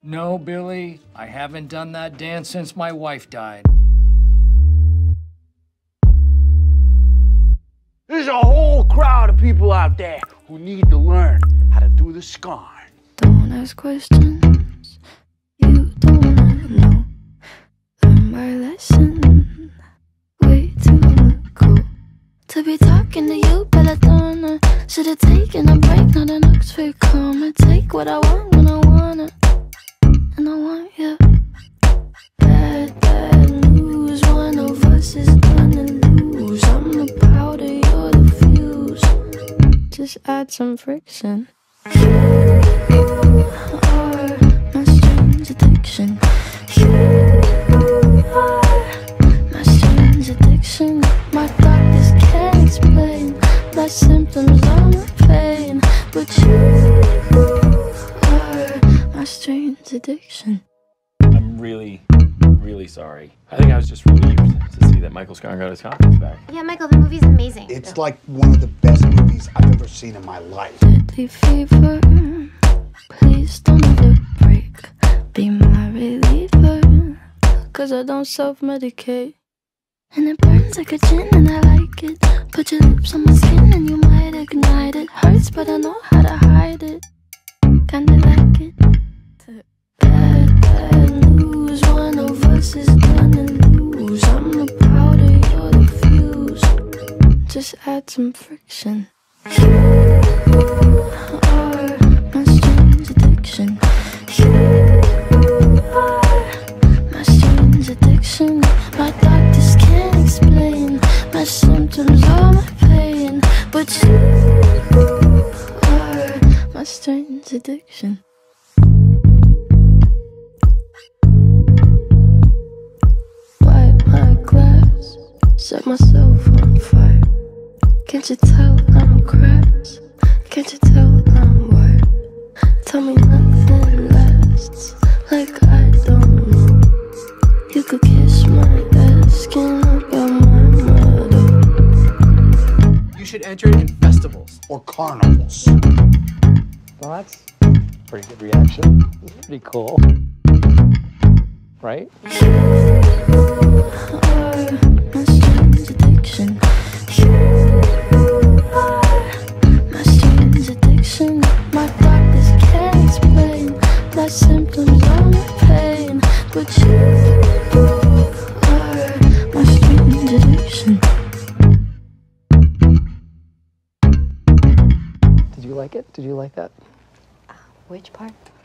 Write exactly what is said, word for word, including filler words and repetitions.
No, Billy, I haven't done that dance since my wife died. There's a whole crowd of people out there who need to learn how to do the scarn. Don't ask questions you don't wanna know. Learn my lesson way too long ago. To be talking to you, Belladonna. Should've taken a break, not an Oxford comma. Take what I want when I want it, and I want you. Bad, bad news, one of us is gonna lose. I'm the powder, you're the fuse. Just add some friction. You are my strange addiction. You are my strange addiction. My doctors can't explain my symptoms or my pain, but you are my strange addiction. I'm really, really sorry. I think I was just relieved to see that Michael Scarn got his confidence back. Yeah, Michael, the movie's amazing. It's like one of the best movies I've ever seen in my life. Deadly fever, please don't ever break. Be my reliever, cause I don't self-medicate. And it burns like a gin and I like it. Put your lips on my skin and you might ignite it. Hurts but I know how to hide it. Kinda like it. Bad, bad news, one of us is gonna lose. I'm the powder, you're the fuse. Just add some friction. You are my strange addiction. You are my strange addiction. My doctors can't explain my symptoms or my pain, but you are my strange addiction. Wipe my glass, set myself on fire. Can't you tell I'm cracked? Can't you tell I'm wired? Tell me nothing lasts, like I don't know. You could kiss my ass, skin up on my mother. You should enter it in festivals. Or carnivals. Well, that's a pretty good reaction. Pretty cool. Right? You are my strange addiction. You are my strange addiction. My doctors can't explain my symptoms or my pain, but you are my strange addiction. Did you like it? Did you like that? Which part?